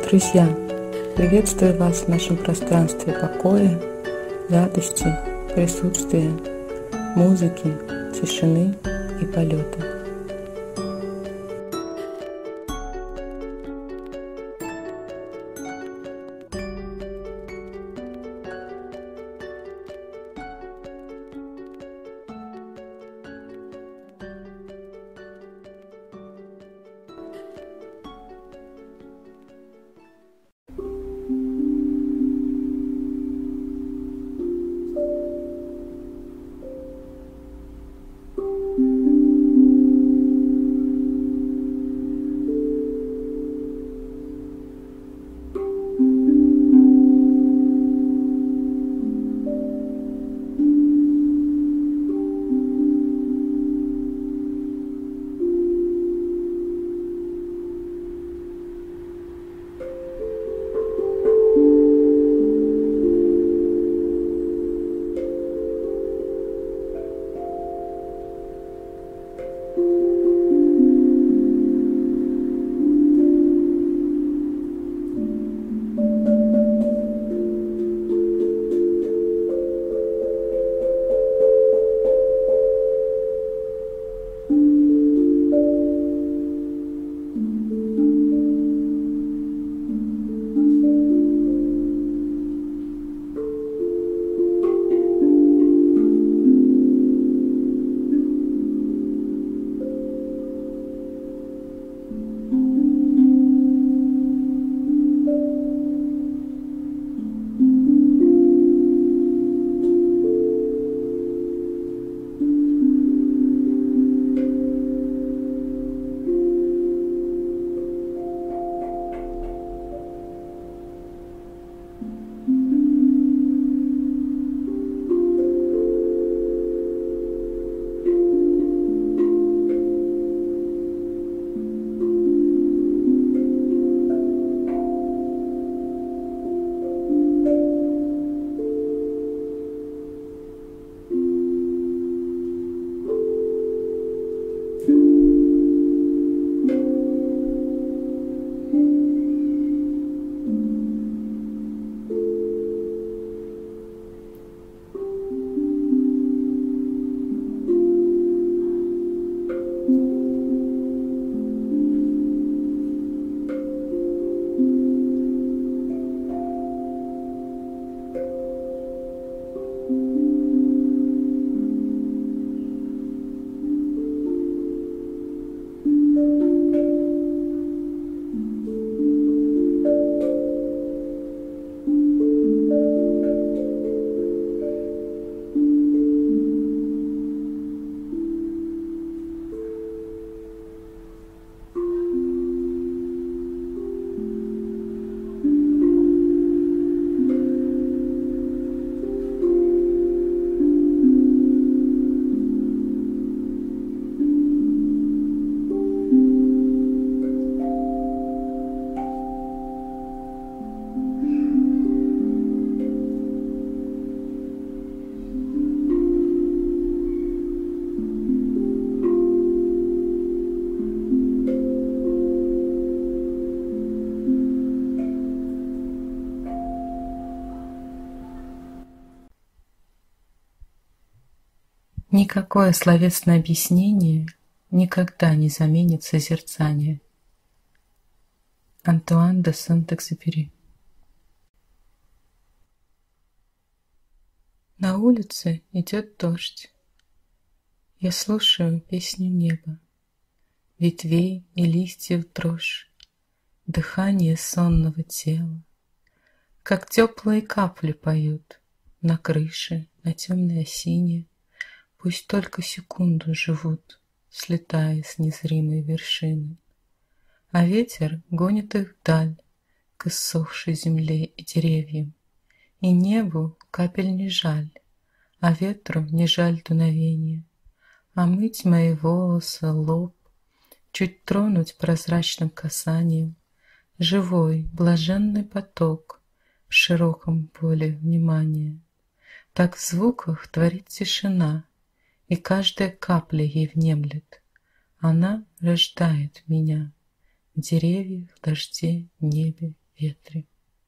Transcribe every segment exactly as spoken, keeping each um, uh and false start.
Друзья, приветствую вас в нашем пространстве покоя, радости, присутствия, музыки, тишины и полета. Никакое словесное объяснение никогда не заменит созерцание. Антуан де Сент-Экзюпери. На улице идет дождь. Я слушаю песню неба, ветвей и листьев дрожь, дыхание сонного тела, как теплые капли поют на крыше, на темной осине. Пусть только секунду живут, слетая с незримой вершины. А ветер гонит их вдаль, к иссохшей земле и деревьям. И небу капель не жаль, а ветру не жаль дуновения. А мыть мои волосы, лоб, чуть тронуть прозрачным касанием. Живой, блаженный поток в широком поле внимания. Так в звуках творит тишина, и каждая капля ей внемлет. Она рождает меня в деревьях, дожде, небе ветре.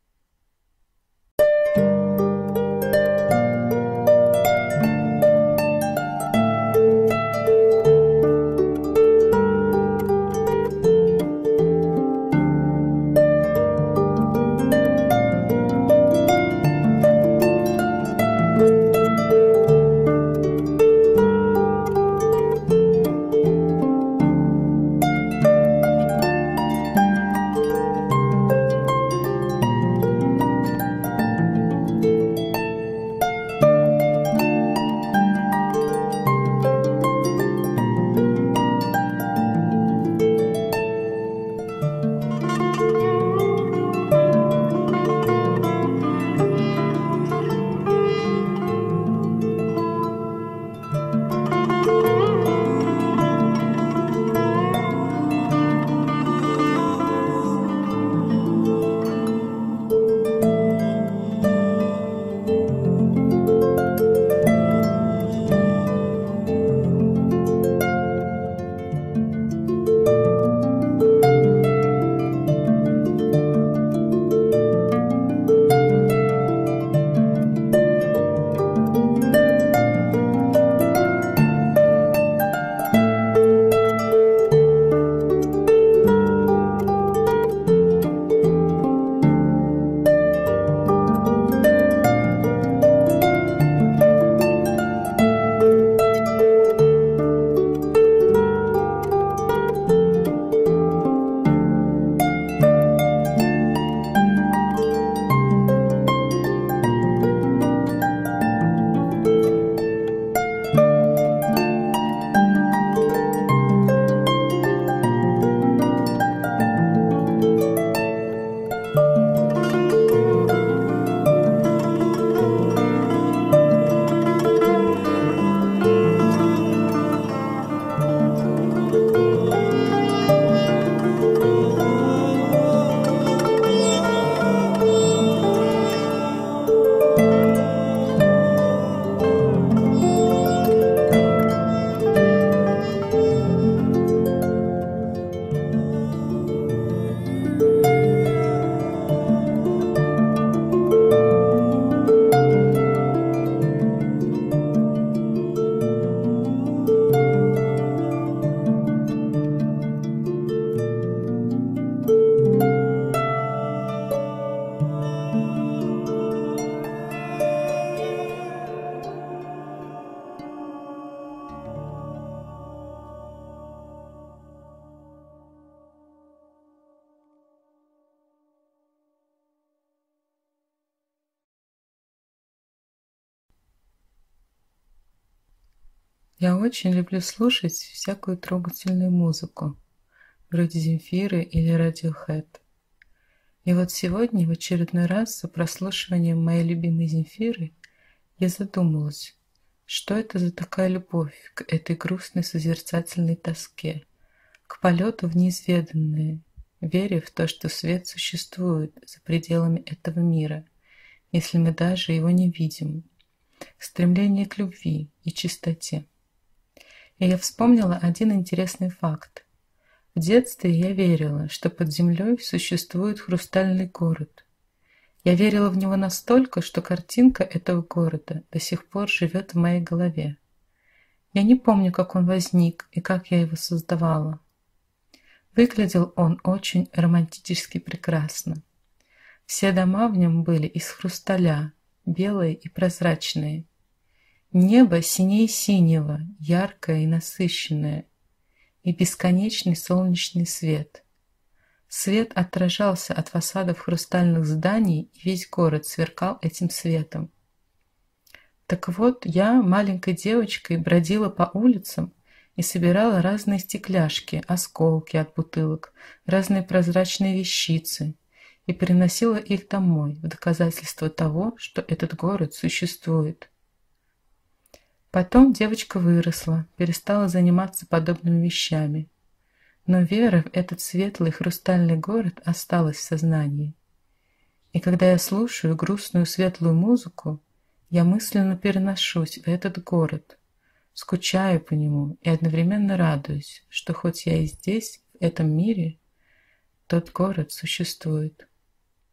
Я очень люблю слушать всякую трогательную музыку, вроде Земфиры или Radiohead. И вот сегодня в очередной раз за прослушиванием моей любимой Земфиры я задумалась, что это за такая любовь к этой грустной созерцательной тоске, к полету в неизведанное, веря в то, что свет существует за пределами этого мира, если мы даже его не видим, стремление к любви и чистоте. И я вспомнила один интересный факт. В детстве я верила, что под землей существует хрустальный город. Я верила в него настолько, что картинка этого города до сих пор живет в моей голове. Я не помню, как он возник и как я его создавала. Выглядел он очень романтически прекрасно. Все дома в нем были из хрусталя, белые и прозрачные. Небо синее синего, яркое и насыщенное, и бесконечный солнечный свет. Свет отражался от фасадов хрустальных зданий, и весь город сверкал этим светом. Так вот, я, маленькой девочкой, бродила по улицам и собирала разные стекляшки, осколки от бутылок, разные прозрачные вещицы, и приносила их домой в доказательство того, что этот город существует. Потом девочка выросла, перестала заниматься подобными вещами. Но вера в этот светлый хрустальный город осталась в сознании. И когда я слушаю грустную светлую музыку, я мысленно переношусь в этот город, скучаю по нему и одновременно радуюсь, что хоть я и здесь, в этом мире, тот город существует.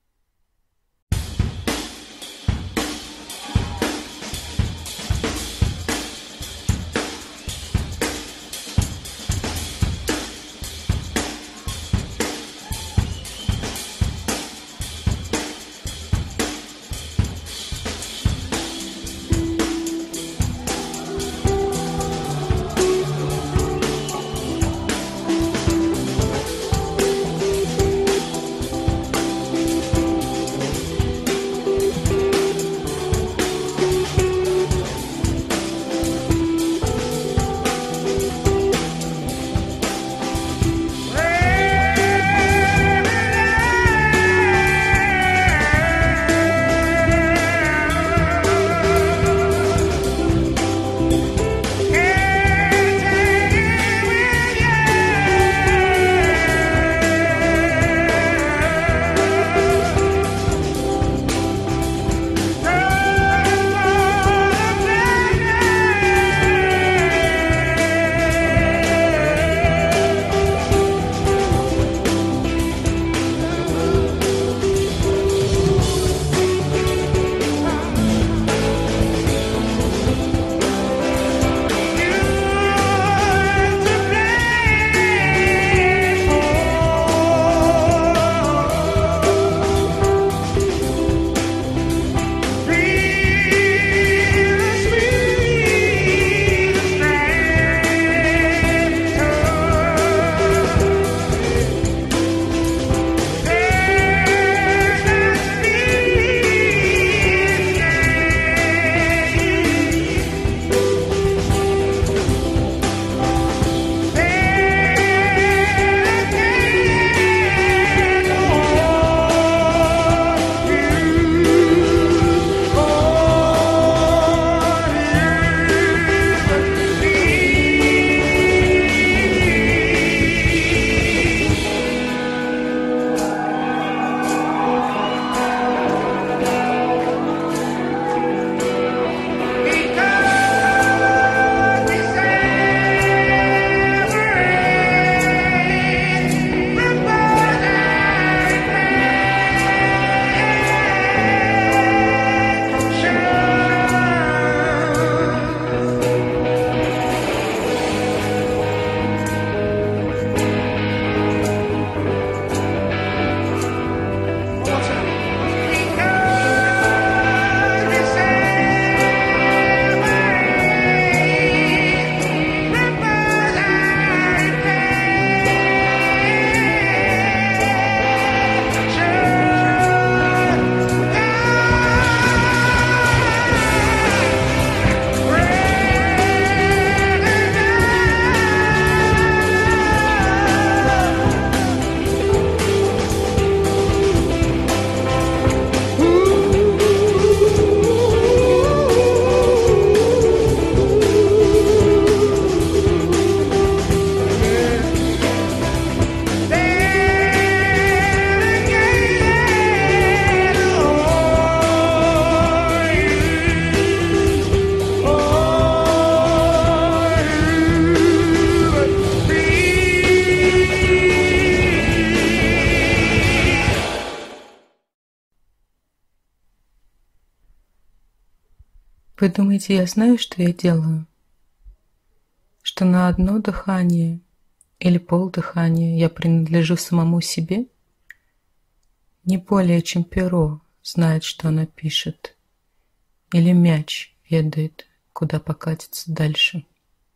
Вы думаете, я знаю, что я делаю? Что на одно дыхание или полдыхания я принадлежу самому себе? Не более, чем перо знает, что оно пишет, или мяч ведает, куда покатиться дальше.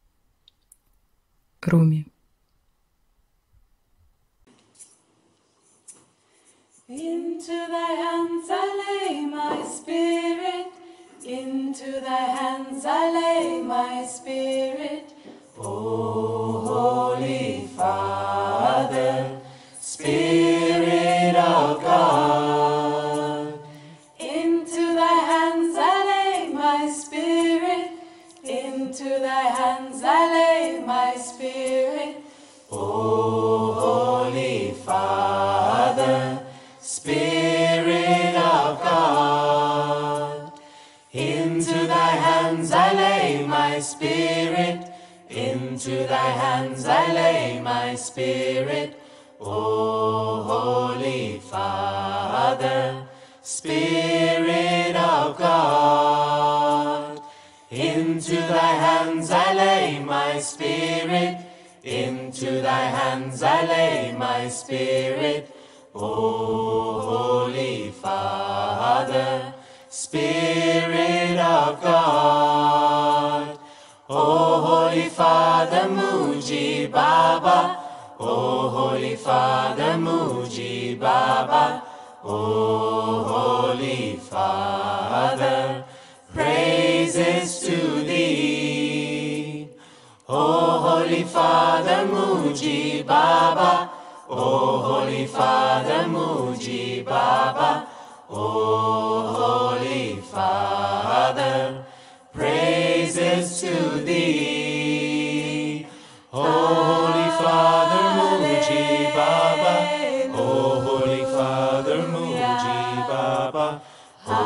Руми. Into thy hands I lay my spirit, into thy hands I lay my spirit, O Holy Father, Spirit of God. Into thy hands I lay my spirit, into thy hands I lay my spirit, O Holy Father, Spirit of God. Into thy hands I lay my spirit, into thy hands I lay my spirit, O Holy Father, Spirit of God. Into thy hands I lay my spirit, into thy hands I lay my spirit, O Holy Father, Spirit of God. O Holy Father Muji Baba, O Holy Father Muji Baba, O Holy Father, praises to thee. O Holy Father Muji Baba, O Holy Father Muji Baba, O Holy Father, praises to thee. O Holy Father Muji Baba, O Holy Father Muji Baba, O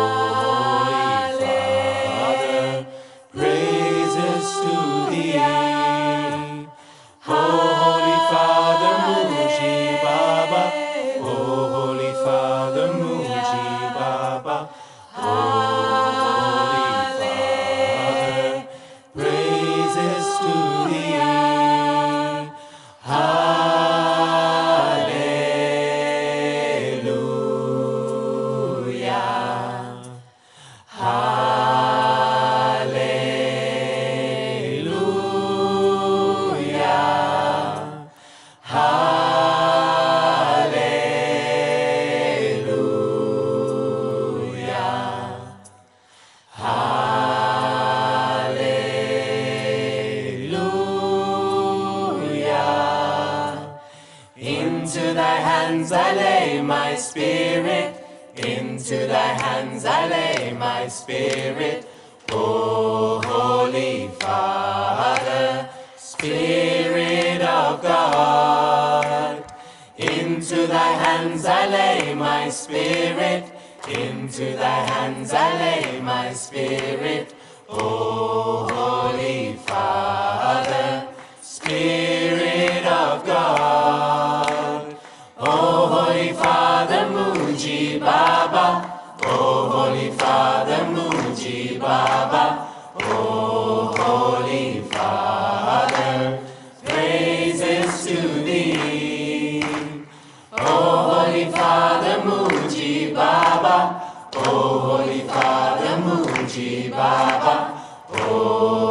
Holy Father, praises to thee. O Holy Father Muji Baba, O Holy Father Muji Baba, O Holy Father, praises to thee. Into thy hands I lay my spirit, into thy hands I lay my spirit, O Holy Father, Spirit of God. Into thy hands I lay my spirit, into thy hands I lay my spirit, O Holy Father, Spirit of God. O Holy Father Muji Baba, O Holy Father Muji Baba, O Holy Father, praises to thee. O Holy Father Muji Baba, O Holy Father Muji Baba, O